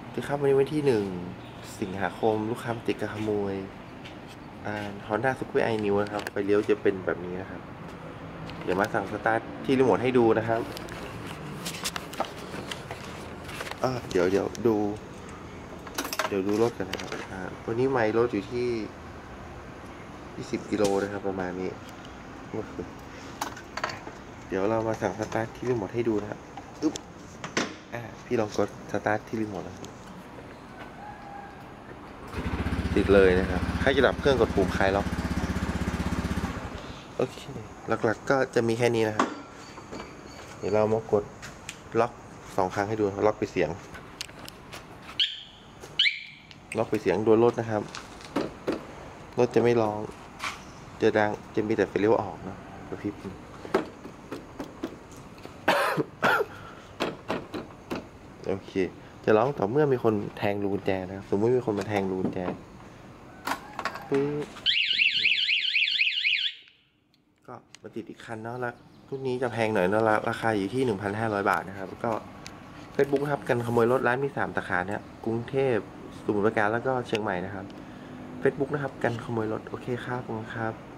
ที่ครับวันนี้วันที่สิงหาคมลูกค้าติดกับขโมยHonda Super i New นะครับไฟเลี้ยวจะเป็นแบบนี้นะครับเดี๋ยวมาสั่งสตาร์ทที่รีโมทให้ดูนะครับเดี๋ยวดูรถกันนะครับวันนี้ไมล์รถอยู่ที่20 กิโลนะครับประมาณนี้เดี๋ยวเรามาสั่งสตาร์ทที่รีโมทให้ดูนะครับพี่ลองกดสตาร์ทที่รีโมทนะครับติดเลยนะครับใครจะดับเครื่องกดปุ่มคลายล็อกโอเคหลักๆก็จะมีแค่นี้นะครับเดี๋ยวเรามากดล็อก2 ครั้งให้ดูล็อกไปเสียงโดนรถนะครับรถจะไม่ร้องจะดังจะมีแต่ไฟเลี้ยวออกนะกระพริบโอเคจะร้องต่อเมื่อมีคนแทงรูกุญแจนะครับสมมติมีคนมาแทงรูกุญแจปึ๊บก็มาติดอีกคันเนาะแล้วรุ่นนี้จะแพงหน่อยเนาะราคาอยู่ที่ 1,500 บาทนะครับก็ Facebook ครับกันขโมยรถร้านมี3 สาขาเนี่ยกรุงเทพสมุทรปราการแล้วก็เชียงใหม่นะครับ Facebook นะครับกันขโมยรถโอเคครับขอบคุณครับ